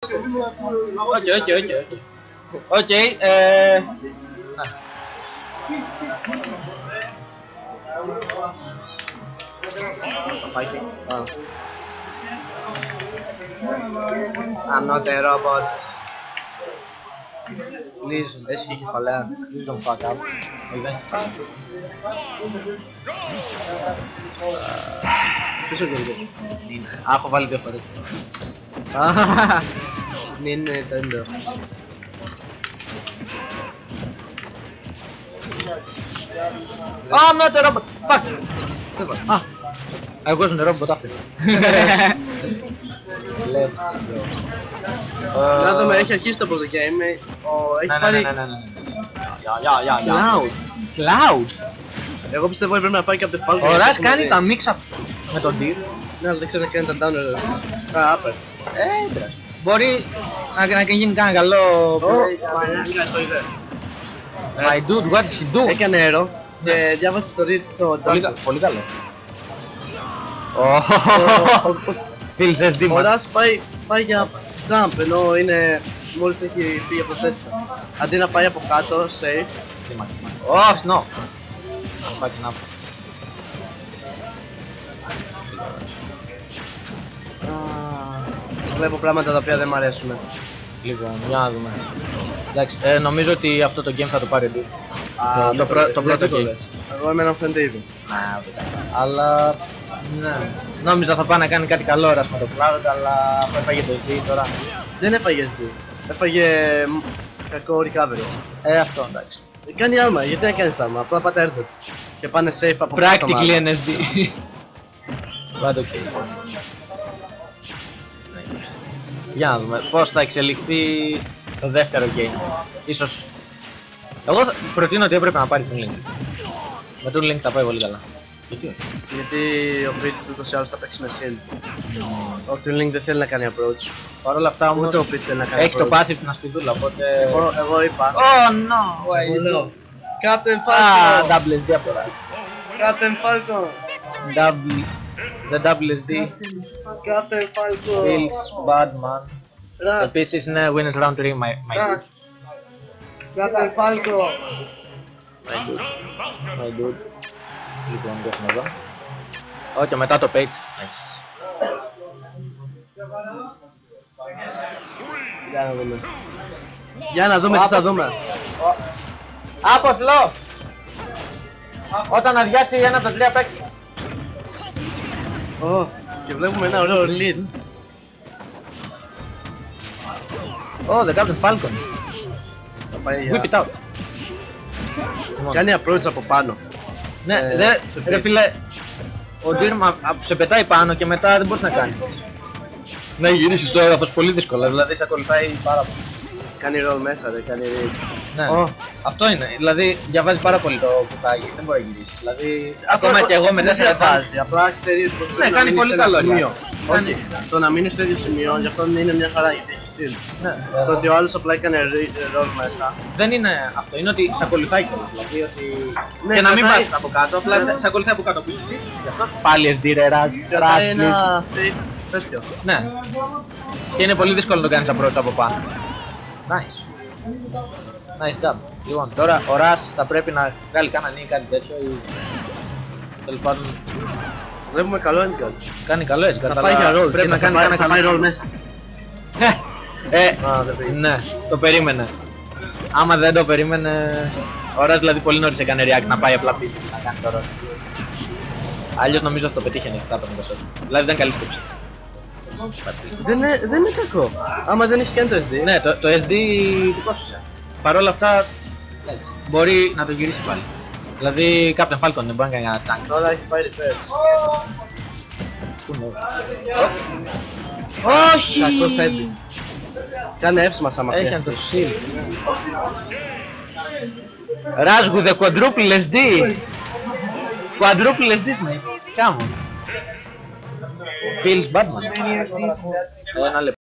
Οκ, I'm not a robot. Please, έχει κεφαλαία. Please don't fuck up. Όχι, δεν έχει κεφαλαία. Ποιος ο Γιώργος? Έχω βάλει 2 φορές. Μην Nintendo. I'm not a robot! Fuck! Σέβα. I wasn't a robot after. Let's go. Να δούμε, έχει αρχίσει το πρώτο game. Έχει πάρει Cloud! Cloud! Εγώ πιστεύω ότι πρέπει να πάει και από το Falcon. Ο Ρας κάνει τα mix-up με τον Deer. Ναι, αλλά δεν ξέρω να κάνει τα downer. Upper. Μπορεί να γίνει κανένα καλό... Μαλάκα, το είδες. My dude, what did he do? Έκανε αέρο και διάβασε το jump. Πολύ καλό. Feels as Ο demon. Ρας πάει για jump, ενώ είναι μόλις έχει φύγει από το τέτοιο. Αντί να πάει από κάτω, safe. Oh, no. I'm fucking up. Βλέπω πράγματα τα οποία δεν μ' αρέσουν. Λοιπόν, για να δούμε. Εντάξει, νομίζω ότι αυτό το game θα το πάρει ο Deer. Το πρώτο game. Εγώ εμένα μου φαίνεται ήδη. Αλλά ναι, νόμιζα θα πάει να κάνει κάτι καλό Ρας με το Cloud, αλλά αφού έφαγε το SD τώρα. Δεν έφαγε SD. Έφαγε κακό recovery. Αυτό εντάξει. Κάνει άμα, γιατί να κάνεις άμα, απλά πάτε airdots και πάνε safe από κάτω. Practically NSD. But okay. Για να δούμε πώς θα εξελιχθεί το δεύτερο game. Ίσως... Εγώ προτείνω ότι έπρεπε να πάρει τον Link. Με τον Link θα πάει πολύ καλά. Γιατί όχι? Γιατί ο Pete ούτως ή άλλως θα παίξει με Sin. Ο Link δεν θέλει να κάνει approach. Παρ' όλα αυτά όμως Ούτε ο Pete θέλει να κάνει έχει το approach. passive την ασπιδούλα, οπότε... Εγώ είπα. Oh no! Captain Falcon! Double SD από το Rust. Captain Falcon! The double SD Captain Falcon! feels bad man. Ρας! Επίσης είναι winners round 3 my dude. Captain Falcon! My dude. Λοιπόν, το έχουμε εδώ. Όχι, μετά το page. Nice. Για να δούμε. Για να δούμε τι θα δούμε. Άποσλο! Όταν αδειάσει ένα από τα 3 παίκτες. Και βλέπουμε ένα ωραίο lead. The Captain Falcon. Θα πάει Whip it out. κάνει approach από πάνω. Ναι, ρε φίλε, ο Deer σε πετάει πάνω και μετά δεν μπορείς να κάνεις. Να γυρίσεις το έδαφος πολύ δύσκολα, δηλαδή σε ακολουθάει πάρα πολύ. Κάνει roll μέσα, δεν κάνει read. Ναι, αυτό είναι, δηλαδή διαβάζει πάρα πολύ το κουτάκι, δεν μπορεί να γυρίσεις, δηλαδή ακόμα και εγώ με 4 διαβάζει, απλά ξέρεις πως πρέπει να κάνει μείνεις πολύ σε ένα καλό σημείο. Όχι, το να μείνεις στο ίδιο σημείο, γι' αυτό είναι μια χαρά γιατί έχει συν. Το ότι ο άλλος απλά έκανε roll μέσα. Δεν είναι αυτό, είναι ότι σε ακολουθάει κιόλας, δηλαδή ότι... Ναι, και να μην κρατάει- πας από κάτω, απλά σε ακολουθάει από κάτω πίσω. Γι' αυτό πάλι SD ρε Ρας, Κρατάει ένα safe τέτοιο. ναι. Και είναι πολύ δύσκολο να το κάνεις approach από πάνω. Nice. Nice job. Λοιπόν, τώρα ο Ρας θα πρέπει να βγάλει κανένα νίκη, κάτι τέτοιο ή... τέλος πάντων, Βλέπουμε καλό endgame. κάνει καλό έτσι, Θα πάει για roll. πρέπει να κάνει θα πάει roll μέσα. Δεν πήγε. ναι, το περίμενε. Άμα δεν το περίμενε, ο Ρας δηλαδή πολύ νωρίς έκανε react να πάει απλά πίσω και να κάνει το roll. Αλλιώς νομίζω ότι το πετύχαινε κάτω με το shot. Δηλαδή δεν καλή σκέψη. Δεν είναι κακό. Άμα δεν έχει κάνει το SD. Ναι, το SD τι κόστησε. Παρ' όλα αυτά μπορεί να το γυρίσει πάλι. Δηλαδή Captain Falcon δεν μπορεί να κάνει ένα chunk. Τώρα έχει πάει reverse. Πού είναι? Όχι! Κακός έντι. Κάνε εύσημα άμα Έχει χρειαστεί. το shield. Ράζγου the quadruple SD. Quadruple SD mate. Come on. Feels bad man. Ένα λεπτό.